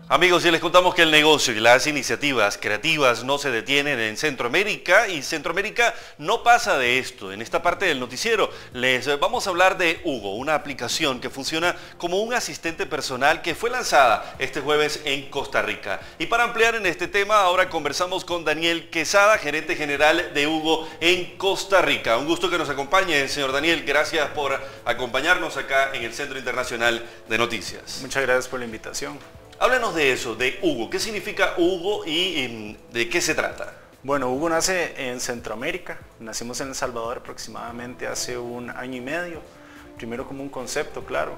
Amigos, y les contamos que el negocio y las iniciativas creativas no se detienen en Centroamérica y Centroamérica no pasa de esto. En esta parte del noticiero les vamos a hablar de Hugo, una aplicación que funciona como un asistente personal que fue lanzada este jueves en Costa Rica. Y para ampliar en este tema, ahora conversamos con Daniel Quesada, gerente general de Hugo en Costa Rica. Un gusto que nos acompañe, señor Daniel. Gracias por acompañarnos acá en el Centro Internacional de Noticias. Muchas gracias por la invitación. Háblanos de eso, de Hugo. ¿Qué significa Hugo y de qué se trata? Bueno, Hugo nace en Centroamérica. Nacimos en El Salvador aproximadamente hace 1 año y medio. Primero como un concepto, claro,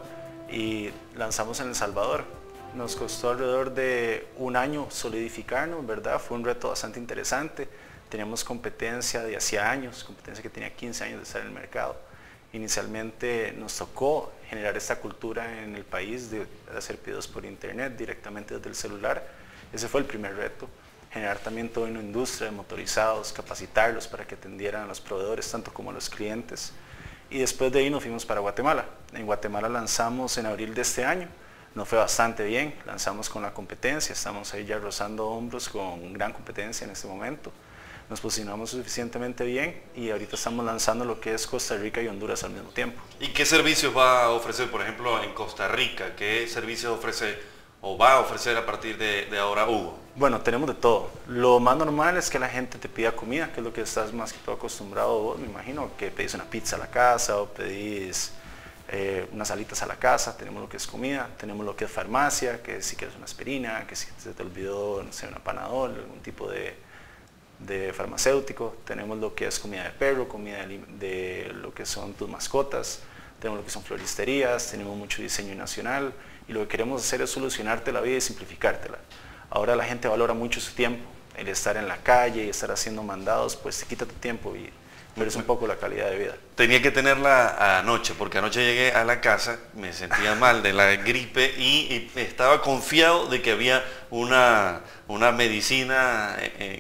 y lanzamos en El Salvador. Nos costó alrededor de 1 año solidificarnos, ¿verdad? Fue un reto bastante interesante. Teníamos competencia de hacía años, competencia que tenía 15 años de estar en el mercado. Inicialmente nos tocó generar esta cultura en el país de hacer pedidos por internet directamente desde el celular. Ese fue el primer reto. Generar también toda una industria de motorizados, capacitarlos para que atendieran a los proveedores tanto como a los clientes. Y después de ahí nos fuimos para Guatemala. En Guatemala lanzamos en abril de este año. Nos fue bastante bien, lanzamos con la competencia, estamos ahí ya rozando hombros con gran competencia en este momento. Nos posicionamos suficientemente bien y ahorita estamos lanzando lo que es Costa Rica y Honduras al mismo tiempo. ¿Y qué servicios va a ofrecer, por ejemplo, en Costa Rica? ¿Qué servicios ofrece o va a ofrecer a partir de ahora Hugo? Bueno, tenemos de todo. Lo más normal es que la gente te pida comida, que es lo que estás más que todo acostumbrado vos, me imagino, que pedís una pizza a la casa o pedís unas alitas a la casa. Tenemos lo que es comida, tenemos lo que es farmacia, que si quieres una aspirina, que si se te olvidó, no sé, una Panadol, algún tipo de farmacéutico. Tenemos lo que es comida de perro, comida de lo que son tus mascotas, tenemos lo que son floristerías, tenemos mucho diseño nacional y lo que queremos hacer es solucionarte la vida y simplificártela. Ahora la gente valora mucho su tiempo, el estar en la calle y estar haciendo mandados, pues te quita tu tiempo y pierdes un poco la calidad de vida. Tenía que tenerla anoche, porque anoche llegué a la casa, me sentía mal de la gripe y estaba confiado de que había una medicina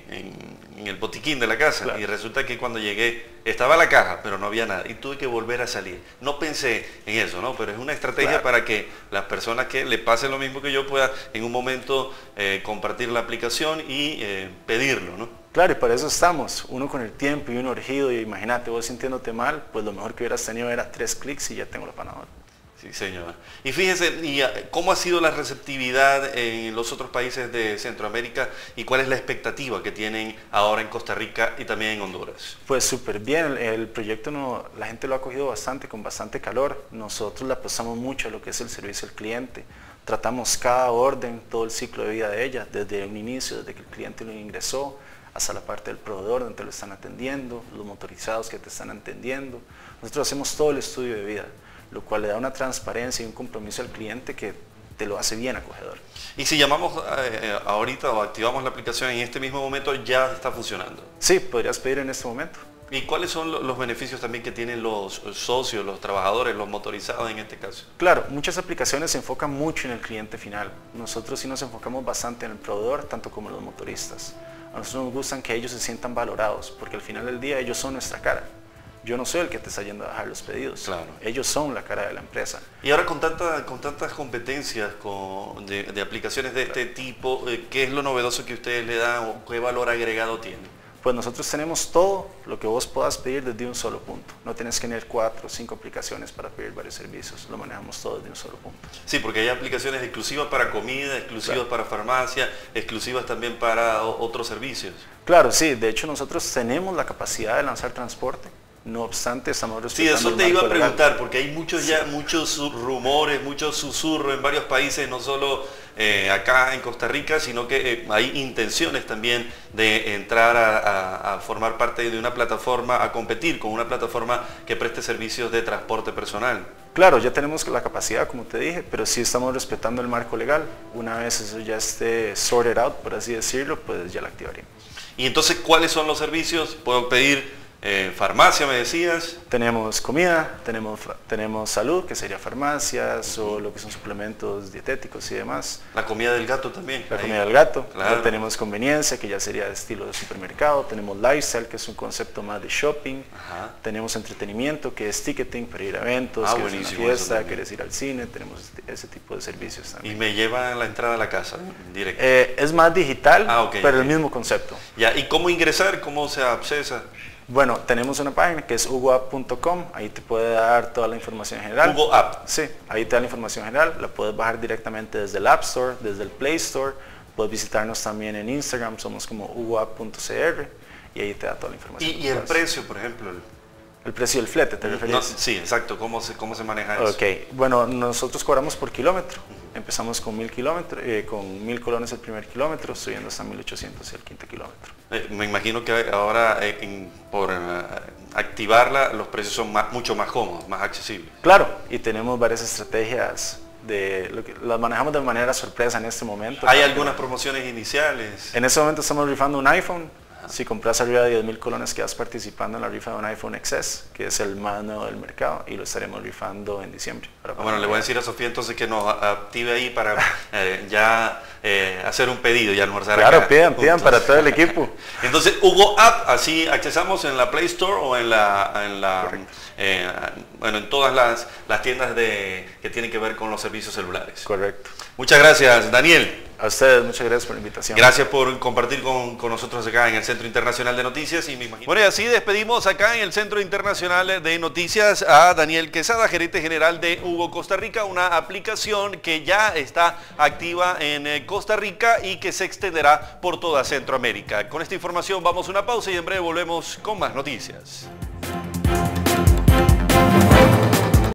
en el botiquín de la casa. Claro. Y resulta que cuando llegué estaba la caja, pero no había nada y tuve que volver a salir. No pensé en eso, ¿no? Pero es una estrategia, claro, para que las personas que le pasen lo mismo que yo puedan en un momento compartir la aplicación y pedirlo, ¿no? Claro, y para eso estamos, uno con el tiempo y uno urgido, y imagínate vos sintiéndote mal, pues lo mejor que hubieras tenido era 3 clics y ya tengo la Panadol. Sí, señor. Y fíjense, ¿cómo ha sido la receptividad en los otros países de Centroamérica y cuál es la expectativa que tienen ahora en Costa Rica y también en Honduras? Pues súper bien, el proyecto la gente lo ha acogido bastante, con bastante calor. Nosotros le apostamos mucho a lo que es el servicio al cliente. Tratamos cada orden, todo el ciclo de vida de ella, desde un inicio, desde que el cliente lo ingresó, hasta la parte del proveedor donde te lo están atendiendo, los motorizados que te están atendiendo. Nosotros hacemos todo el estudio de vida, lo cual le da una transparencia y un compromiso al cliente que te lo hace bien acogedor. Y si llamamos ahorita o activamos la aplicación en este mismo momento, ¿ya está funcionando? Sí, podrías pedir en este momento. ¿Y cuáles son los beneficios también que tienen los socios, los trabajadores, los motorizados en este caso? Claro, muchas aplicaciones se enfocan mucho en el cliente final. Nosotros sí nos enfocamos bastante en el proveedor, tanto como los motoristas. A nosotros nos gustan que ellos se sientan valorados, porque al final del día ellos son nuestra cara. Yo no soy el que te está yendo a dejar los pedidos, claro. Ellos son la cara de la empresa. Y ahora con tantas competencias de aplicaciones de este tipo, ¿qué es lo novedoso que ustedes le dan o qué valor agregado tienen? Pues nosotros tenemos todo lo que vos puedas pedir desde un solo punto. No tienes que tener 4 o 5 aplicaciones para pedir varios servicios, lo manejamos todo desde un solo punto. Sí, porque hay aplicaciones exclusivas para comida, exclusivas, claro, para farmacia, exclusivas también para otros servicios. Claro, sí, de hecho nosotros tenemos la capacidad de lanzar transporte. No obstante, estamos respetando. Sí, eso te iba a preguntar, porque hay muchos rumores, muchos susurros en varios países, no solo acá en Costa Rica, sino que hay intenciones también de entrar a formar parte de una plataforma, a competir con una plataforma que preste servicios de transporte personal. Claro, ya tenemos la capacidad, como te dije, pero sí estamos respetando el marco legal. Una vez eso ya esté sorted out, por así decirlo, pues ya la activaríamos. Y entonces, ¿cuáles son los servicios? Puedo pedir farmacia, me decías. Tenemos comida, tenemos salud, que sería farmacias o lo que son suplementos dietéticos y demás. La comida del gato también. La comida del gato. Claro. Tenemos conveniencia, que ya sería de estilo de supermercado. Tenemos lifestyle, que es un concepto más de shopping. Ajá. Tenemos entretenimiento, que es ticketing para ir a eventos, que es una fiesta, quieres ir al cine. Tenemos ese tipo de servicios también. Y me lleva la entrada a la casa, directo. Es más digital, okay, pero el mismo concepto. Ya, ¿y cómo ingresar? ¿Cómo se accesa? Bueno, tenemos una página que es hugoapp.com, ahí te puede dar toda la información general. Hugo App. Sí, ahí te da la información general, la puedes bajar directamente desde el App Store, desde el Play Store, puedes visitarnos también en Instagram, somos como hugoapp.cr y ahí te da toda la información. ¿Y el precio, por ejemplo? ¿El precio del flete te refieres? No, sí, exacto, ¿cómo se maneja eso? Ok, bueno, nosotros cobramos por kilómetro. Empezamos con 1000 kilómetros, con 1000 colones el primer kilómetro, subiendo hasta 1800 el quinto kilómetro. Me imagino que ahora por activarla los precios son mucho más cómodos, más accesibles. Claro, y tenemos varias estrategias las manejamos de manera sorpresa en este momento. ¿Hay algunas promociones iniciales? En este momento estamos rifando un iPhone. Si compras arriba de 10.000 colones quedas participando en la rifa de un iPhone XS, que es el más nuevo del mercado, y lo estaremos rifando en diciembre. Bueno, le voy a decir a Sofía entonces que nos active ahí para ya hacer un pedido y almorzar. Claro, acá pidan para todo el equipo. Entonces, Hugo App, así accesamos en la Play Store o en bueno, en todas las tiendas que tienen que ver con los servicios celulares. Correcto. Muchas gracias, Daniel. A ustedes, muchas gracias por la invitación. Gracias por compartir con nosotros acá en el Centro Internacional de Noticias. Y me imagino... Bueno, y así despedimos acá en el Centro Internacional de Noticias a Daniel Quesada, gerente general de Hugo Costa Rica, una aplicación que ya está activa en Costa Rica y que se extenderá por toda Centroamérica. Con esta información vamos a una pausa y en breve volvemos con más noticias.